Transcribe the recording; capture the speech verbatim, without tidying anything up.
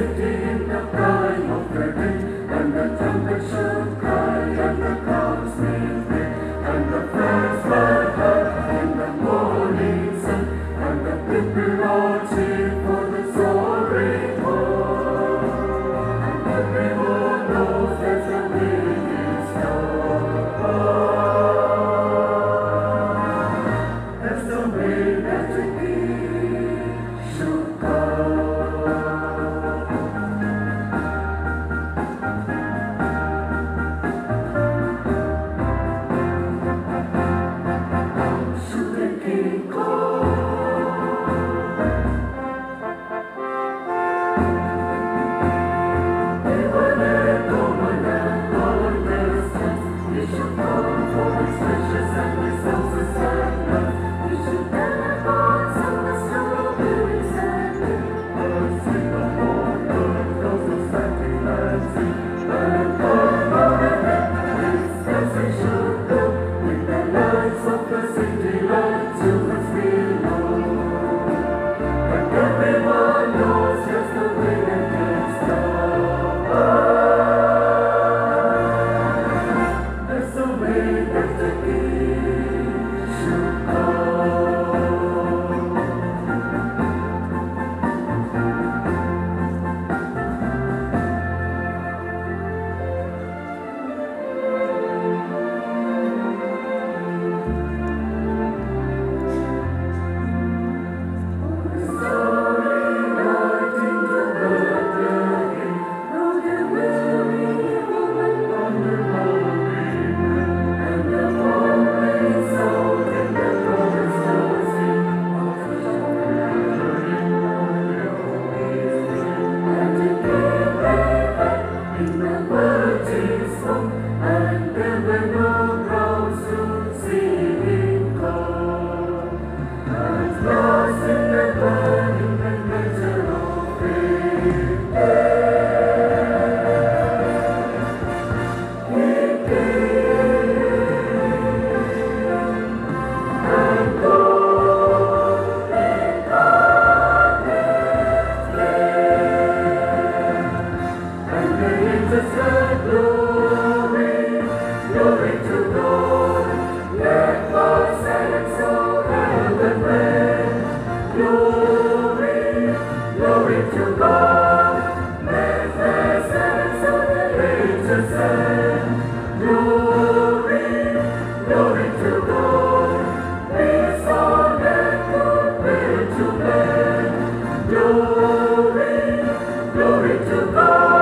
city in the prime of the day, and the trumpet should cry, and the crowds will play, and the flags fly high in the morning sun, and the people all cheer for the soaring home. And everyone knows that the wind is gone. That's the way that the king should go. Glory, glory to God.